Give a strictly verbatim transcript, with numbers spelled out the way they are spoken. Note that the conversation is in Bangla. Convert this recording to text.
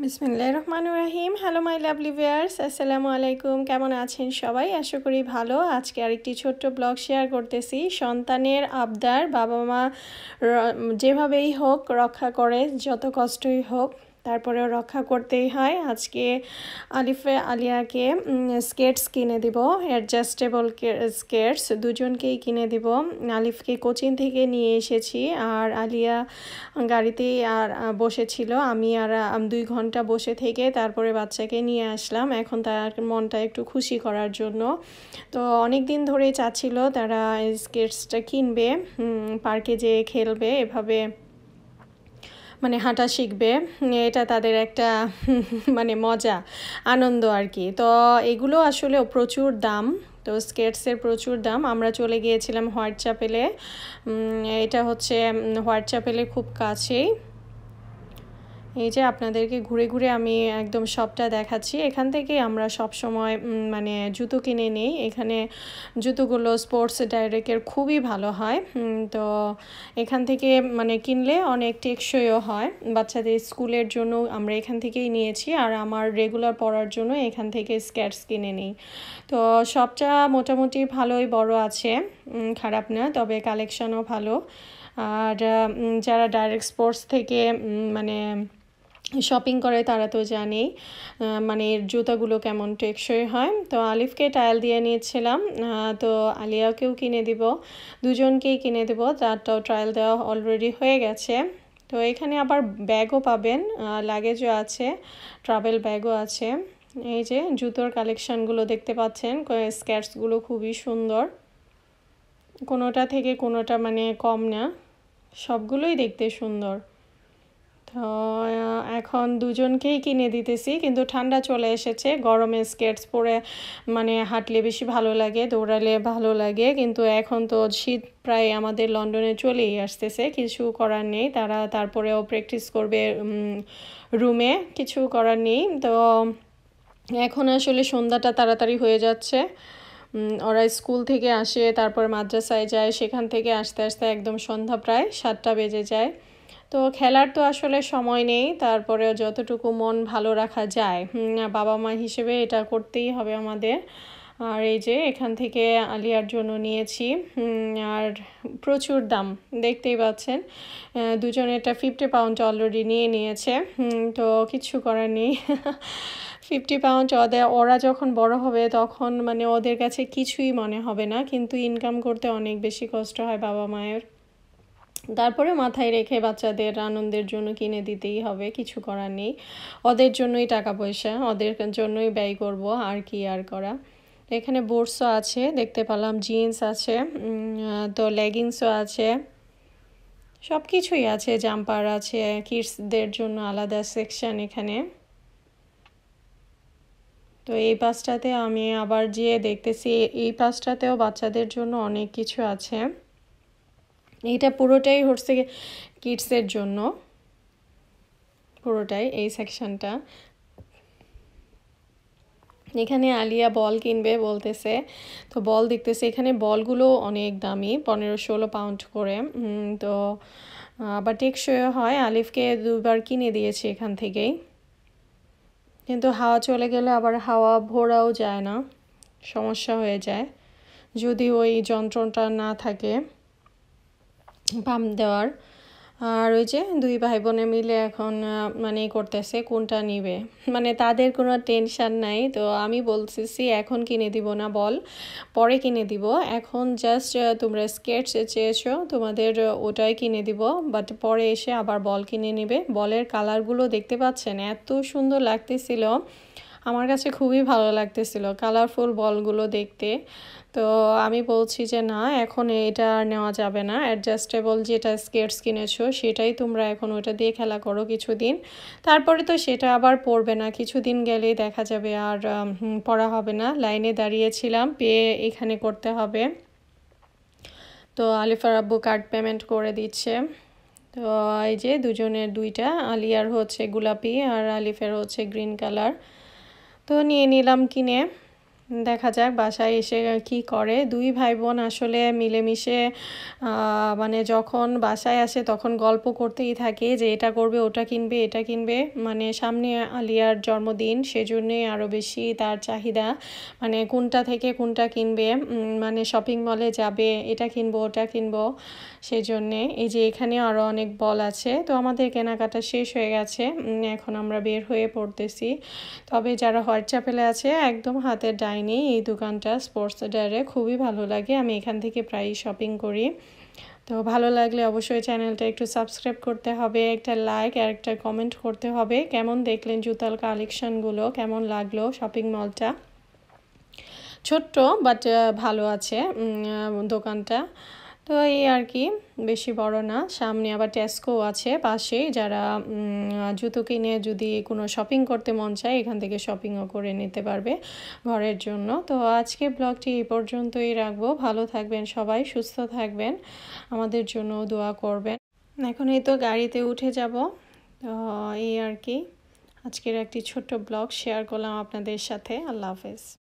বিসমিল্লাহির রহমানির রহিম। হ্যালো মাই লাভলি ভিউয়ার্স, আসসালামু আলাইকুম। কেমন আছেন সবাই? আশা করি ভালো। আজকে আরেকটি ছোট্ট ব্লগ শেয়ার করতেছি। সন্তানের আবদার বাবা মা যেভাবেই হোক রক্ষা করে, যত কষ্টই হোক তারপরেও রক্ষা করতেই হয়। আজকে আলিফে আলিয়াকে স্কেটস কিনে দিব, অ্যাডজাস্টেবল স্কেটস দুজনকেই কিনে দিব। আলিফকে কোচিং থেকে নিয়ে এসেছি আর আলিয়া গাড়িতেই আর বসেছিল। আমি আর দুই ঘন্টা বসে থেকে তারপরে বাচ্চাকে নিয়ে আসলাম। এখন তার মনটা একটু খুশি করার জন্য। তো অনেক দিন ধরেই চাচ্ছিল তারা স্কেটসটা কিনবে, পার্কে যেয়ে খেলবে, এভাবে মানে হাঁটা শিখবে। এটা তাদের একটা মানে মজা আনন্দ আর কি। তো এগুলো আসলে প্রচুর দাম, তো স্কেটসের প্রচুর দাম। আমরা চলে গিয়েছিলাম হোয়াইট চ্যাপেলে। এটা হচ্ছে হোয়াইট চ্যাপেলে খুব কাছেই। এই যে আপনাদেরকে ঘুরে ঘুরে আমি একদম সবটা দেখাচ্ছি। এখান থেকে আমরা সব সময় মানে জুতো কিনে নিই। এখানে জুতোগুলো স্পোর্টস ডাইরেক্টের খুবই ভালো হয়। তো এখান থেকে মানে কিনলে অনেক টেকসইও হয়। বাচ্চাদের স্কুলের জন্য আমরা এখান থেকেই নিয়েছি, আর আমার রেগুলার পরার জন্য এখান থেকে স্কেটস কিনে নিই। তো সবটা মোটামুটি ভালোই বড় আছে, খারাপ না, তবে কালেকশনও ভালো। আর যারা ডাইরেক্ট স্পোর্টস থেকে মানে শপিং করে তারা তো জানেই মানে এর জুতাগুলো কেমন টেকসই হয়। তো আলিফকে টায়াল দিয়ে নিয়েছিলাম, তো আলিয়াকেও কিনে দিব, দুজনকেই কিনে দেব। তারটাও ট্রায়াল দেওয়া অলরেডি হয়ে গেছে। তো এখানে আবার ব্যাগও পাবেন, লাগেজও আছে, ট্রাভেল ব্যাগও আছে। এই যে জুতোর কালেকশানগুলো দেখতে পাচ্ছেন, স্কেটসগুলো খুবই সুন্দর, কোনোটা থেকে কোনোটা মানে কম না, সবগুলোই দেখতে সুন্দর। তো এখন দুজনকেই কিনে দিতেছি, কিন্তু ঠান্ডা চলে এসেছে, গরমে স্কেটস পরে মানে হাঁটলে বেশি ভালো লাগে, দৌড়ালে ভালো লাগে। কিন্তু এখন তো শীত প্রায় আমাদের লন্ডনে চলেই আসতেছে, কিছু করার নেই। তারা তারপরেও প্র্যাকটিস করবে রুমে, কিছু করার নেই। তো এখন আসলে সন্ধ্যাটা তাড়াতাড়ি হয়ে যাচ্ছে। ওরা স্কুল থেকে আসে, তারপর মাদ্রাসায় যায়, সেখান থেকে আসতে আসতে একদম সন্ধ্যা প্রায় সাতটা বেজে যায়। তো খেলার তো আসলে সময় নেই, তারপরে যতটুকু মন ভালো রাখা যায় বাবা মা হিসেবে এটা করতেই হবে আমাদের। আর এই যে এখান থেকে আলিয়ার জন্য নিয়েছি, আর প্রচুর দাম দেখতেই পাচ্ছেন। দুজনে এটা ফিফটি পাউন্ড অলরেডি নিয়ে নিয়েছে, তো কিছু করার নেই। ফিফটি পাউন্ড ওদের, ওরা যখন বড় হবে তখন মানে ওদের কাছে কিছুই মনে হবে না, কিন্তু ইনকাম করতে অনেক বেশি কষ্ট হয় বাবা মায়ের। তারপরে মাথায় রেখে বাচ্চাদের আনন্দের জন্য কিনে দিতেই হবে, কিছু করার নেই। ওদের জন্যই টাকা পয়সা, ওদের জন্যই ব্যয় করব, আর কি আর করা। এখানে বুটসও আছে দেখতে পেলাম, জিন্স আছে, তো লেগিংসও আছে, সব কিছুই আছে, জাম্পার আছে, কিডসদের জন্য আলাদা সেকশন এখানে। তো এই পাশটাতে আমি আবার যেয়ে দেখতেছি, এই পাশটাতেও বাচ্চাদের জন্য অনেক কিছু আছে। এইটা পুরোটাই হচ্ছে কিডসের জন্য, পুরোটাই এই সেকশনটা। এখানে আলিয়া বল কিনবে বলতেছে, তো বল দেখতেছে। এখানে বলগুলো অনেক দামি, পনেরো ষোলো পাউন্ড করে। তো আবার টেকসই হয়। আলিফকে দুবার কিনে দিয়েছি এখান থেকেই, কিন্তু হাওয়া চলে গেলে আবার হাওয়া ভরাও যায় না, সমস্যা হয়ে যায় যদি ওই যন্ত্রটা না থাকে পাম্প দেওয়ার। আর ওই যে দুই ভাই বোনে মিলে এখন মানে করতেছে কোনটা নিবে, মানে তাদের কোনো টেনশন নাই। তো আমি বলতেছি এখন কিনে দিব না বল, পরে কিনে দিব, এখন জাস্ট তোমরা স্কেটস চেয়েছো, তোমাদের ওটাই কিনে দিব, বাট পরে এসে আবার বল কিনে নেবে। বলের কালারগুলো দেখতে পাচ্ছেন এত সুন্দর লাগতেছিল, আমার কাছে খুবই ভালো লাগতেছিল কালারফুল বলগুলো দেখতে। তো আমি বলছি যে না, এখন এটা আর নেওয়া যাবে না, অ্যাডজাস্টেবল যেটা স্কেটস কিনেছো সেটাই তোমরা এখন ওটা দিয়ে খেলা করো কিছুদিন, তারপরে তো সেটা আবার পরবে না, কিছুদিন গেলেই দেখা যাবে আর পরা হবে না। লাইনে দাঁড়িয়েছিলাম, পেয়ে এখানে করতে হবে। তো আলিফার আব্বু কার্ড পেমেন্ট করে দিচ্ছে। তো এই যে দুজনের দুইটা, আলিয়ার হচ্ছে গোলাপি আর আলিফের হচ্ছে গ্রিন কালার। তো নিয়ে নিলাম কিনে, দেখা যাক বাসায় এসে কি করে। দুই ভাই বোন আসলে মিলেমিশে মানে যখন বাসায় আসে তখন গল্প করতেই থাকে যে এটা করবে, ওটা কিনবে, এটা কিনবে। মানে সামনে আলিয়ার জন্মদিন, সেজন্যে আরও বেশি তার চাহিদা, মানে কোনটা থেকে কোনটা কিনবে, মানে শপিং মলে যাবে, এটা কিনবো, ওটা কিনবো। সেই জন্যে এই যে এখানে আরও অনেক বল আছে। তো আমাদের কেনাকাটা শেষ হয়ে গেছে, এখন আমরা বের হয়ে পড়তেছি। তবে যারা হোয়াইট চ্যাপেলে আছে একদম হাতের ডাইনি এই দোকানটা, স্পোর্টস ডায়ারে, খুবই ভালো লাগে। আমি এখান থেকে প্রায়ই শপিং করি। তো ভালো লাগলে অবশ্যই চ্যানেলটা একটু সাবস্ক্রাইব করতে হবে, একটা লাইক আর একটা কমেন্ট করতে হবে। কেমন দেখলেন জুতার কালেকশনগুলো, কেমন লাগলো শপিং মলটা? ছোট্ট বাট ভালো আছে দোকানটা। তো এই আর কি, বেশি বড় না। সামনে আবার টেস্কো আছে পাশেই, যারা জুতো কিনে যদি কোনো শপিং করতে মন চায় এখান থেকে শপিংও করে নিতে পারবে ঘরের জন্য। তো আজকে ব্লগটি এই পর্যন্তই রাখবো। ভালো থাকবেন সবাই, সুস্থ থাকবেন, আমাদের জন্য দোয়া করবেন। এখন এই তো গাড়িতে উঠে যাব। তো এই আর কি, আজকের একটি ছোট্ট ব্লগ শেয়ার করলাম আপনাদের সাথে। আল্লাহ হাফেজ।